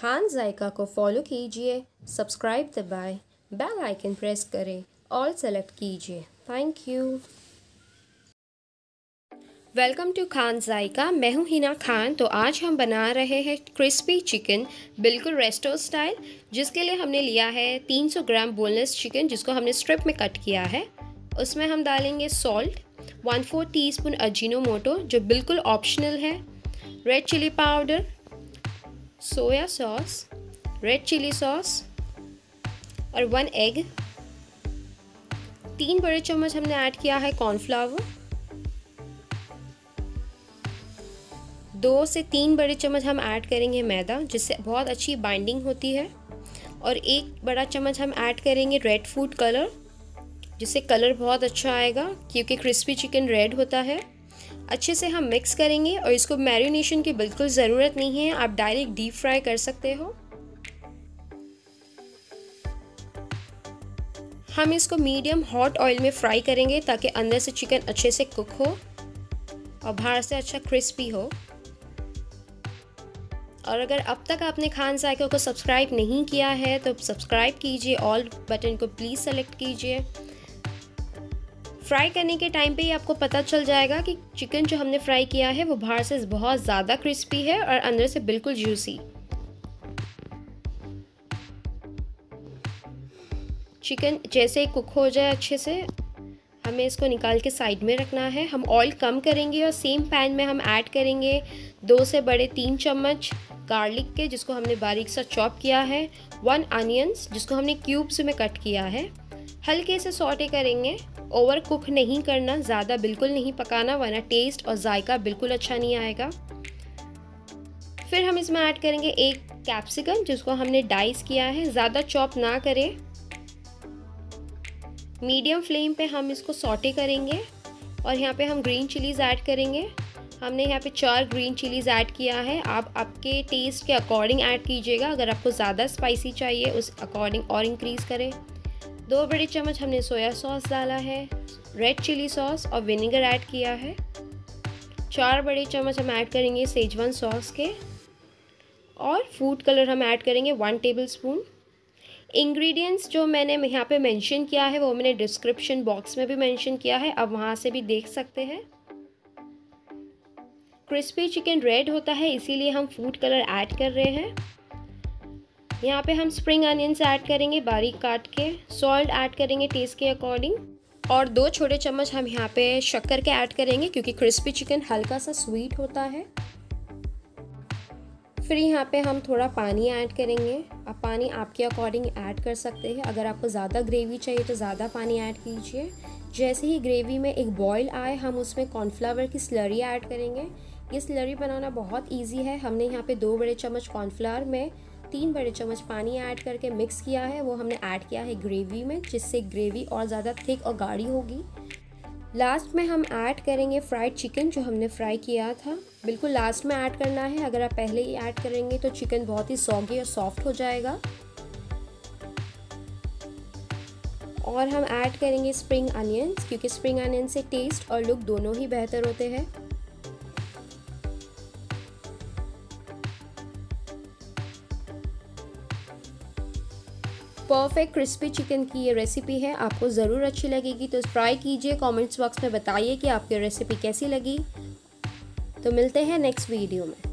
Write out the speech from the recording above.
खान जायका को फॉलो कीजिए, सब्सक्राइब दबाएं, बेल आइकन प्रेस करें, ऑल सेलेक्ट कीजिए। Thank you. Welcome to Khan Zaika. मैं हूँ हिना खान। तो आज हम बना रहे हैं क्रिस्पी चिकन, बिल्कुल रेस्टोरेंट स्टाइल, जिसके लिए हमने लिया है 300 ग्राम बोनलेस चिकन, जिसको हमने स्ट्रिप में कट किया है। उसमें हम डालेंगे सॉल्ट, 1/4 टीस्पून अजीनोमोटो जो बिल्कुल ऑप्शनल है, red chilli powder, soya sauce, red chilli sauce और 1 एग। 3 बड़े चम्मच हमने ऐड किया है कॉर्नफ्लावर, 2 से 3 बड़े चम्मच हम ऐड करेंगे मैदा, जिससे बहुत अच्छी बाइंडिंग होती है, और 1 बड़ा चम्मच हम ऐड करेंगे रेड फूड कलर, जिससे कलर बहुत अच्छा आएगा क्योंकि क्रिस्पी चिकन रेड होता है। अच्छे से हम मिक्स करेंगे और इसको मैरिनेशन की बिल्कुल ज़रूरत नहीं है, आप डायरेक्ट डीप फ्राई कर सकते हो। हम इसको मीडियम हॉट ऑयल में फ्राई करेंगे ताकि अंदर से चिकन अच्छे से कुक हो और बाहर से अच्छा क्रिस्पी हो। और अगर अब तक आपने खान जायका को सब्सक्राइब नहीं किया है तो सब्सक्राइब कीजिए, ऑल बटन को प्लीज़ सेलेक्ट कीजिए। फ्राई करने के टाइम पे ही आपको पता चल जाएगा कि चिकन जो हमने फ्राई किया है वो बाहर से बहुत ज़्यादा क्रिस्पी है और अंदर से बिल्कुल जूसी। चिकन जैसे ही कुक हो जाए अच्छे से, हमें इसको निकाल के साइड में रखना है। हम ऑयल कम करेंगे और सेम पैन में हम ऐड करेंगे 2 से बड़े 3 चम्मच गार्लिक के, जिसको हमने बारीक सा चॉप किया है, 1 अनियंस जिसको हमने क्यूब्स में कट किया है। हल्के से सॉटे करेंगे, ओवर कुक नहीं करना, ज़्यादा बिल्कुल नहीं पकाना, वरना टेस्ट और जायका बिल्कुल अच्छा नहीं आएगा। फिर हम इसमें ऐड करेंगे 1 कैप्सिकम जिसको हमने डाइस किया है, ज़्यादा चॉप ना करें। मीडियम फ्लेम पे हम इसको सॉटे करेंगे और यहाँ पे हम ग्रीन चिलीज़ ऐड करेंगे। हमने यहाँ पे 4 ग्रीन चिलीज़ ऐड किया है, आप आपके टेस्ट के अकॉर्डिंग ऐड कीजिएगा। अगर आपको ज़्यादा स्पाइसी चाहिए उस अकॉर्डिंग और इंक्रीज़ करें। 2 बड़े चम्मच हमने सोया सॉस डाला है, रेड चिली सॉस और विनेगर ऐड किया है। 4 बड़े चम्मच हम ऐड करेंगे सेजवान सॉस के, और फूड कलर हम ऐड करेंगे 1 टेबलस्पून। इंग्रेडिएंट्स जो मैंने यहाँ पे मेंशन किया है वो मैंने डिस्क्रिप्शन बॉक्स में भी मेंशन किया है, आप वहाँ से भी देख सकते हैं। क्रिस्पी चिकन रेड होता है इसीलिए हम फूड कलर ऐड कर रहे हैं। यहाँ पे हम स्प्रिंग अनियंस ऐड करेंगे बारीक काट के, सॉल्ट ऐड करेंगे टेस्ट के अकॉर्डिंग, और 2 छोटे चम्मच हम यहाँ पे शक्कर के ऐड करेंगे क्योंकि क्रिस्पी चिकन हल्का सा स्वीट होता है। फिर यहाँ पे हम थोड़ा पानी ऐड करेंगे, आप पानी आपके अकॉर्डिंग ऐड कर सकते हैं। अगर आपको ज़्यादा ग्रेवी चाहिए तो ज़्यादा पानी ऐड कीजिए। जैसे ही ग्रेवी में एक बॉयल आए हम उसमें कॉर्नफ्लावर की स्लरी ऐड करेंगे। ये स्लरी बनाना बहुत ईजी है। हमने यहाँ पे 2 बड़े चम्मच कॉर्नफ्लावर में 3 बड़े चम्मच पानी ऐड करके मिक्स किया है, वो हमने ऐड किया है ग्रेवी में, जिससे ग्रेवी और ज़्यादा थिक और गाढ़ी होगी। लास्ट में हम ऐड करेंगे फ्राइड चिकन जो हमने फ्राई किया था, बिल्कुल लास्ट में ऐड करना है। अगर आप पहले ही ऐड करेंगे तो चिकन बहुत ही सॉगी और सॉफ्ट हो जाएगा। और हम ऐड करेंगे स्प्रिंग अनियंस, क्योंकि स्प्रिंग अनियन से टेस्ट और लुक दोनों ही बेहतर होते हैं। परफेक्ट क्रिस्पी चिकन की ये रेसिपी है, आपको ज़रूर अच्छी लगेगी तो ट्राई कीजिए। कमेंट्स बॉक्स में बताइए कि आपकी रेसिपी कैसी लगी। तो मिलते हैं नेक्स्ट वीडियो में।